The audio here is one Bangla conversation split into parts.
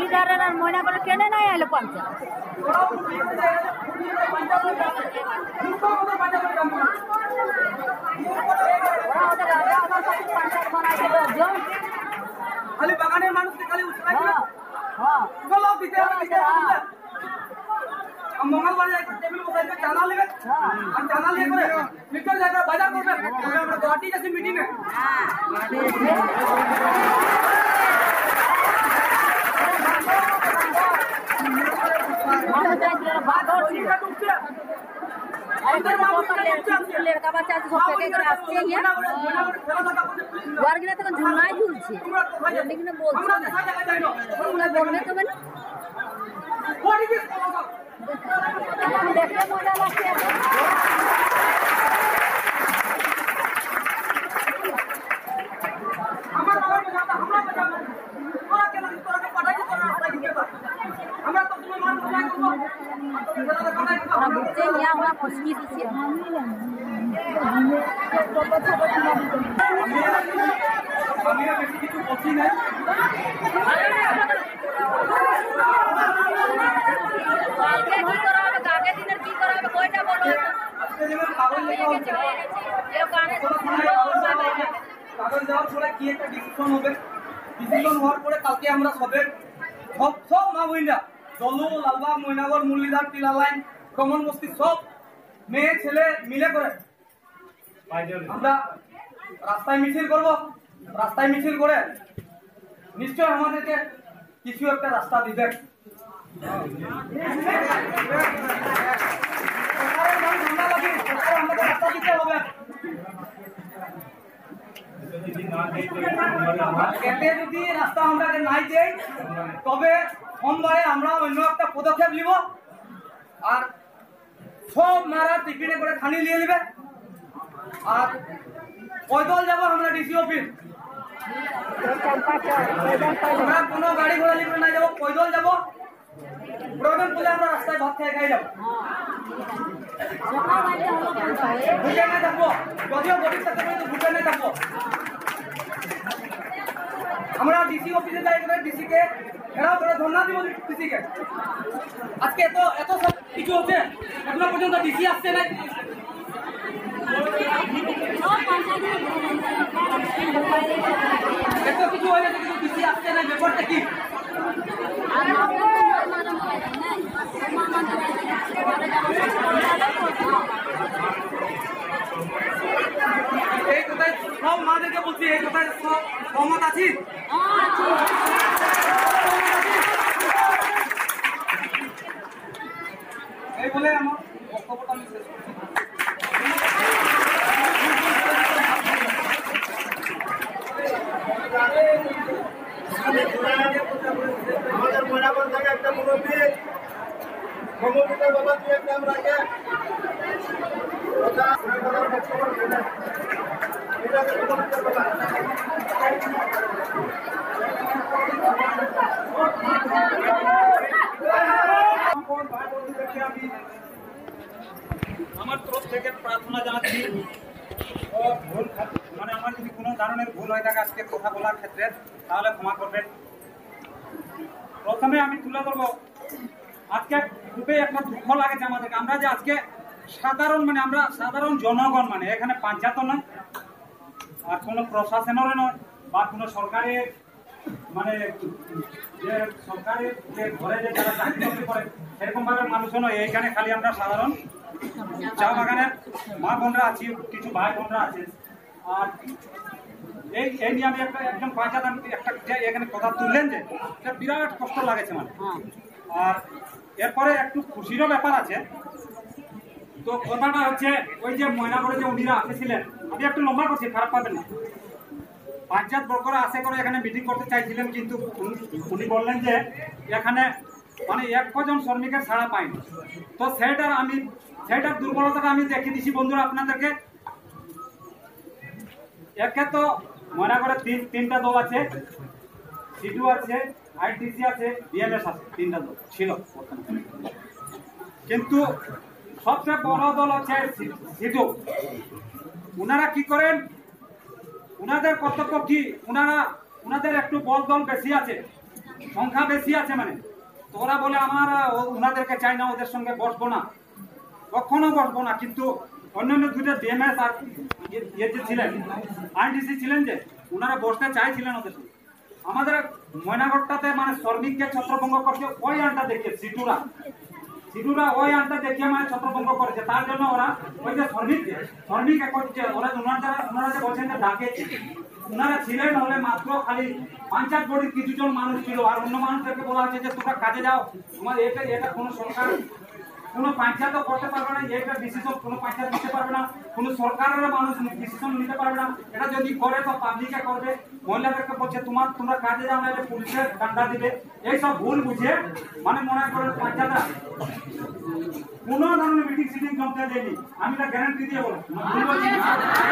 মুরলিদারের আর ময়না করে কেনে নাই এলো পঞ্চায়েত খালি বাগানের মানুষকে খালি মঙ্গলবারে টেবিল বসাইবে চাঁদা নেবে আর চাঁদা নিয়ে করে মিটার জায়গায় বাজার করবে আমরা গুয়াহাটি যাচ্ছি মিটিং এ लड़का बच्चा सब फेंके আসছে ওয়ার্গিনা তখন ঝুলনাই ঝুলছে लेकिन বলছে না বলবে তো মানে দেখতে মজা লাগছে আমার বাবার কথা আমরা বাজাবো তোরা কেন তোরা পাঠাই তোরা রাস্তায় দিতে পার আমরা তো তুমি মান বাজাই করব ওরা বুঝছে ইয়া ওরা খুশি দিচ্ছে আমি বেশি কিছু বলছি না কালকে কি করা হবে কালকে দিনের কি করা হবে কয়টা বলো আজকে যেমন কাগজ লেখা হচ্ছে এই কানে কাগজ দেওয়ার পরে কি একটা ডিসিশন হবে ডিসিশন হওয়ার পরে কালকে আমরা সব মা বইনা জলু লালবাগ ময়নাগর মুরলিদার টিলা লাইন কমন বস্তি সব মেয়ে ছেলে মিলে করে আমরা রাস্তায় মিছিল করব রাস্তায় মিছিল করে নিশ্চয় আমাদেরকে কিছু একটা রাস্তা দিবেন যদি রাস্তা আমরা নাই দেই তবে সোমবারে আমরা অন্য একটা পদক্ষেপ নিব আর সব মারা টিফিনে করে খানি নিয়ে নেবে আর পয়দল যাব আমরা ডিসি অফিস আমরা কোনো গাড়ি ঘোড়া নিয়ে না যাবো পয়দল যাব প্রয়োজন বলে আমরা রাস্তায় ভাত খেয়ে খাই যাবো ভুটানে থাকবো যদিও গরিব থাকতে পারি তো ভুটানে থাকবো আমরা ডিসি অফিসে যাই করে ডিসিকে ঘেরাও করে ধর্ণা দিব ডিসিকে আজকে এত সব কিছু হচ্ছে এখনো পর্যন্ত ডিসি আসছে না এত কিছু হয়ে গেছে কিন্তু ডিসি আসছে না ব্যাপারটা কি এই কথায় সব মাদেরকে বলছি এই কথায় সব সহমত আছি এই বলে আমার বক্তব্যটা আমি শেষ করছি আমাদের ময়নাগর থেকে একটা মুরব্বী সমবেতের বাবা দিয়ে একটা আমরা আমার তরফ থেকে প্রার্থনা জানাচ্ছি ভুল মানে আমার যদি কোনো ধরনের ভুল হয়ে থাকে আজকে কথা বলার ক্ষেত্রে তাহলে ক্ষমা করবেন প্রথমে আমি তুলে ধরবো আজকে খুবই একটা দুঃখ লাগেছে আমাদেরকে আমরা যে আজকে সাধারণ মানে আমরা সাধারণ জনগণ মানে এখানে পঞ্চায়েত নয় আর কোনো প্রশাসনেরও নয় বা কোনো সরকারের মানে যে সরকারের যে ঘরে যে যারা চাকরি বাকরি করে সেরকম ভাবে মানুষও নয় এইখানে খালি আমরা সাধারণ চা বাগানের মা বোনরা আছি কিছু ভাই বোনরা আছে আর এই নিয়ে আমি একজন পঞ্চায়েত একটা এখানে কথা তুললেন যে এটা বিরাট কষ্ট লাগেছে মানে আর এরপরে একটু খুশিরও ব্যাপার আছে তো কথাটা হচ্ছে ওই যে ময়নাগরে যে উনিরা আসেছিলেন আমি একটু লম্বা করছি খারাপ পাবেন না পঞ্চায়েত বর্গরা আসে করে এখানে মিটিং করতে চাইছিলেন কিন্তু উনি বললেন যে এখানে মানে এক কজন শ্রমিকের ছাড়া পাইনি তো সেটার দুর্বলতাটা আমি দেখিয়ে দিচ্ছি বন্ধুরা আপনাদেরকে একে তো ময়নাগরে তিনটা দল আছে সিডু আছে আইটিসি আছে বিএমএস আছে তিনটা দল ছিল কিন্তু সবচেয়ে বড় দল হচ্ছে সিডু উনারা কি করেন উনাদের কর্তব্য কি উনাদের একটু বল দল বেশি আছে সংখ্যা বেশি আছে মানে তো ওরা বলে আমার ওনাদেরকে চাই না, ওদের সঙ্গে বসবো না, কখনো বসবো না। কিন্তু অন্যান্য দুটো ডিএমএস আর ইয়ে যে ছিলেন আইনডিসি ছিলেন যে ওনারা বসতে চাইছিলেন ওদের সঙ্গে। আমাদের ময়নাগড়টাতে মানে শ্রমিককে ছত্রভঙ্গ করছে ওই আনটা দেখে সিটুরা ওই আনটা দেখিয়ে মানে ছত্রভঙ্গ করেছে। তার জন্য ওরা ওই যে শ্রমিক করছে ওরা ওনারা যে বলছেন যে ডাকেছে, ওনারা ছিলেন হলে মাত্র খালি পঞ্চায়েত বোর্ডের কিছুজন মানুষ ছিল, আর অন্য মানুষদেরকে বলা হচ্ছে যে তোমরা কাজে যাও, তোমার এটা কোনো সরকার কোনো পঞ্চায়েতও করতে পারবে না, এটা ডিসিশন কোনো পঞ্চায়েত নিতে পারবে না, কোনো সরকারের মানুষ ডিসিশন নিতে পারবে না। এটা যদি করে তো পাবলিকে করবে। মহিলাদেরকে বলছে তোমরা কাজে যাও না, এটা পুলিশের ডান্ডা দিবে। এইসব ভুল বুঝে মানে মনে করেন পঞ্চায়েতরা কোনো ধরনের মিটিং সিটিং জমতে দেয়নি। আমি এটা গ্যারান্টি দিয়ে বলছি, ভুল বলছি না।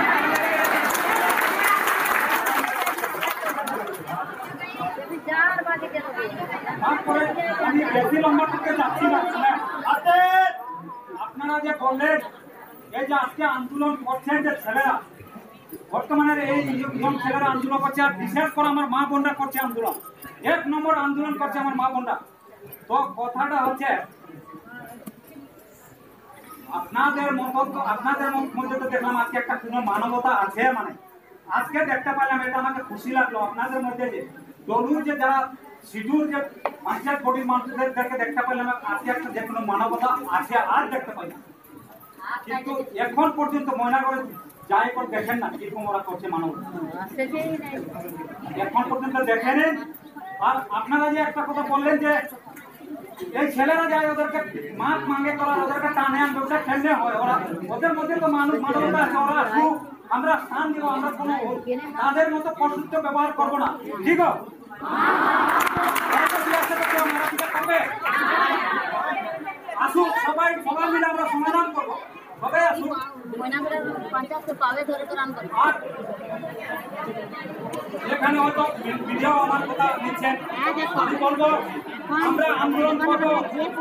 তারপরে আমি বেশি লম্বা করতে যাচ্ছি না। আপনারা যে বললেন এই যে আজকে আন্দোলন করছেন যে ছেলেরা, বর্তমানের এই ইয়ং ছেলেরা আন্দোলন করছে, আর বিশেষ করে আমার মা বোনরা করছে আন্দোলন, 1 নম্বর আন্দোলন করছে আমার মা বোনরা। তো কথাটা হচ্ছে আপনাদের মধ্যে তো দেখলাম আজকে একটা কোনো মানবতা আছে, মানে আজকে দেখতে পারলাম, এটা আমাকে খুশি লাগলো। আপনাদের মধ্যে যে দলুর যে যারা সিডুর যে পঞ্চায়েত বোর্ডের মানুষদেরকে দেখতে পারলাম আজকে একটা যে কোনো মানবতা আছে আর দেখতে পাই না। কিন্তু এখন পর্যন্ত ময়নাগড়ে যাই করে দেখেন না কিরকম ওরা করছে মানবতা, এখন পর্যন্ত দেখেন। আর আপনারা যে একটা কথা বললেন যে এই ছেলেরা যায় ওদেরকে মাছ মাঙ্গে করার, ওদেরকে টানে আনবে, ওটা খেললে হয়। ওরা ওদের মধ্যে তো মানবতা আছে, ওরা আসুক, আমরা স্থান দিব, আমরা কোনো তাদের মতো পশুত্ব ব্যবহার করবো না, ঠিক আছে? আসুক সবাই মিলে আমরা সমাধান করবো, সবাই আসুক। আর এখানে হয়তো ভিডিও আমার কথা নিচ্ছেন, আমি বলবো আমরা আন্দোলন করবো,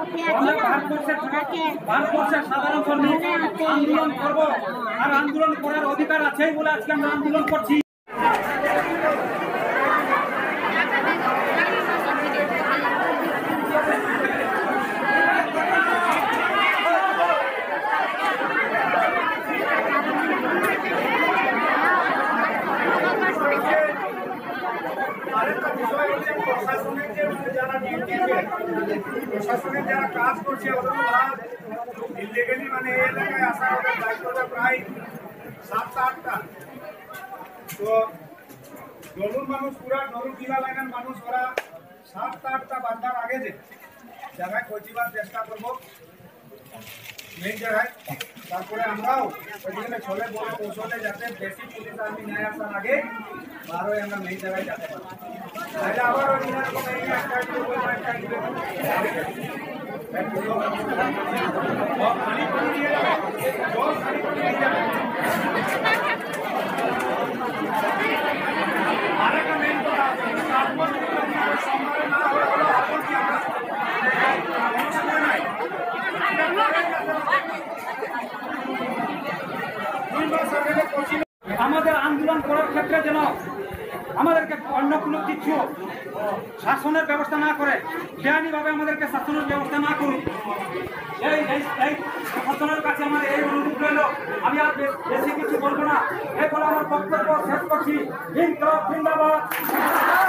ভারতবর্ষের সাধারণ শ্রমিক আন্দোলন করবো, আর আন্দোলন করার অধিকার আছেই বলে আজকে আমরা আন্দোলন করছি। প্রশাসনের যারা কাজ করছে ইলিগালি মানে এই এলাকায় আসা ওদের দায়িত্বটা প্রায় 7-8টা। তো ডলুর মানুষ পুরা ডলুর কিলা লাইনের মানুষ ওরা 7-8টা বান্ধার আগে যে জায়গায় পৌঁছিবার চেষ্টা করবো মেইন জায়গায়। তারপরে আমরাও ওইখানে চলে বলে কৌশলে যাতে বেশি পুলিশ আর্মি নেয় আসার আগে আরোই আমরা মেইন জায়গায় যেতে পারি, তাহলে আবার ওই আরেকটা মেইন কথা আমাদের আন্দোলন করার ক্ষেত্রে যেন আমাদেরকে অন্য কোনো কিছু শাসনের ব্যবস্থা না করে, বেআইনিভাবে আমাদেরকে শাসনের ব্যবস্থা না করুন, এই শাসনের কাছে আমার এই অনুরোধ রইল। আমি আর বেশি কিছু বলবো না, এরপরে আমার বক্তব্য শেষ করছি। জিন্দাবাদ।